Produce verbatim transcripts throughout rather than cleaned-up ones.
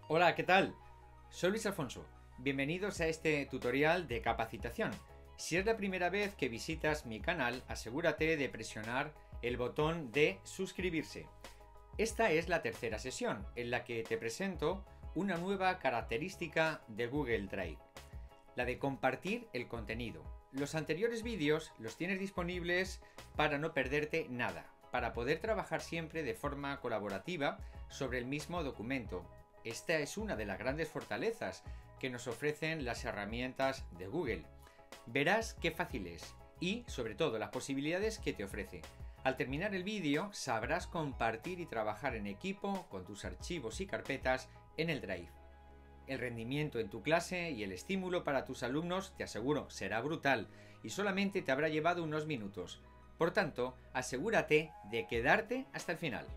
Hola, ¿qué tal? Soy Luis Alfonso. Bienvenidos a este tutorial de capacitación. Si es la primera vez que visitas mi canal, asegúrate de presionar el botón de suscribirse. Esta es la tercera sesión en la que te presento una nueva característica de Google Drive, la de compartir el contenido. Los anteriores vídeos los tienes disponibles para no perderte nada, para poder trabajar siempre de forma colaborativa sobre el mismo documento. Esta es una de las grandes fortalezas que nos ofrecen las herramientas de Google. Verás qué fácil es y, sobre todo, las posibilidades que te ofrece. Al terminar el vídeo sabrás compartir y trabajar en equipo con tus archivos y carpetas en el Drive. El rendimiento en tu clase y el estímulo para tus alumnos, te aseguro, será brutal y solamente te habrá llevado unos minutos. Por tanto, asegúrate de quedarte hasta el final.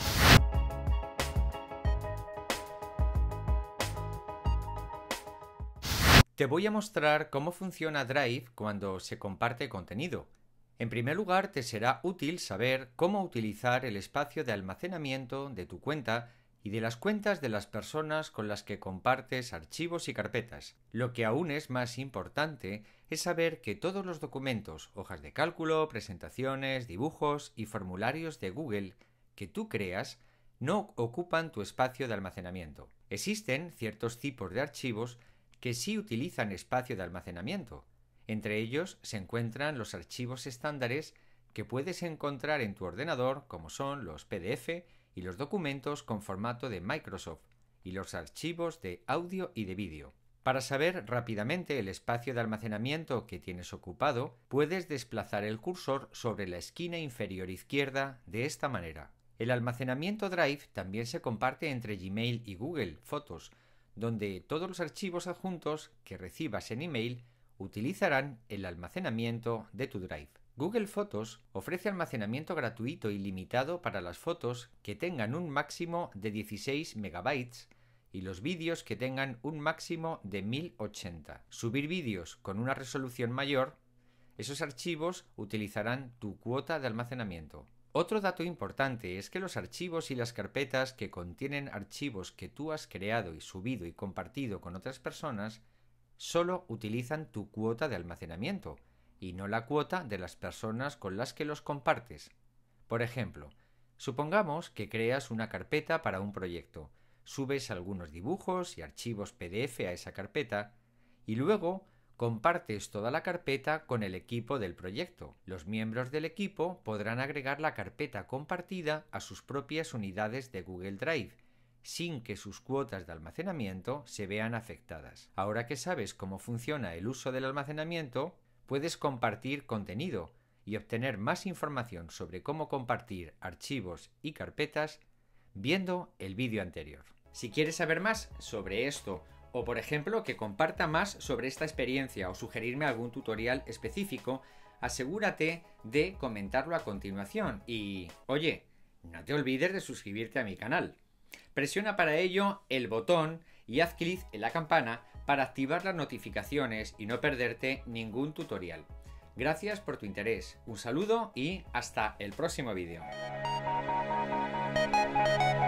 Te voy a mostrar cómo funciona Drive cuando se comparte contenido. En primer lugar, te será útil saber cómo utilizar el espacio de almacenamiento de tu cuenta y de las cuentas de las personas con las que compartes archivos y carpetas. Lo que aún es más importante es saber que todos los documentos, hojas de cálculo, presentaciones, dibujos y formularios de Google que tú creas no ocupan tu espacio de almacenamiento. Existen ciertos tipos de archivos que sí utilizan espacio de almacenamiento. Entre ellos se encuentran los archivos estándares que puedes encontrar en tu ordenador, como son los P D F y los documentos con formato de Microsoft, y los archivos de audio y de vídeo. Para saber rápidamente el espacio de almacenamiento que tienes ocupado, puedes desplazar el cursor sobre la esquina inferior izquierda de esta manera. El almacenamiento Drive también se comparte entre Gmail y Google Fotos, donde todos los archivos adjuntos que recibas en email utilizarán el almacenamiento de tu Drive. Google Fotos ofrece almacenamiento gratuito ilimitado para las fotos que tengan un máximo de dieciséis megabytes y los vídeos que tengan un máximo de mil ochenta. Subir vídeos con una resolución mayor, esos archivos utilizarán tu cuota de almacenamiento. Otro dato importante es que los archivos y las carpetas que contienen archivos que tú has creado y subido y compartido con otras personas solo utilizan tu cuota de almacenamiento y no la cuota de las personas con las que los compartes. Por ejemplo, supongamos que creas una carpeta para un proyecto, subes algunos dibujos y archivos P D F a esa carpeta y luego compartes toda la carpeta con el equipo del proyecto. Los miembros del equipo podrán agregar la carpeta compartida a sus propias unidades de Google Drive, sin que sus cuotas de almacenamiento se vean afectadas. Ahora que sabes cómo funciona el uso del almacenamiento, puedes compartir contenido y obtener más información sobre cómo compartir archivos y carpetas viendo el vídeo anterior. Si quieres saber más sobre esto, o por ejemplo que comparta más sobre esta experiencia o sugerirme algún tutorial específico, asegúrate de comentarlo a continuación y, oye, no te olvides de suscribirte a mi canal. Presiona para ello el botón y haz clic en la campana para activar las notificaciones y no perderte ningún tutorial. Gracias por tu interés, un saludo y hasta el próximo vídeo.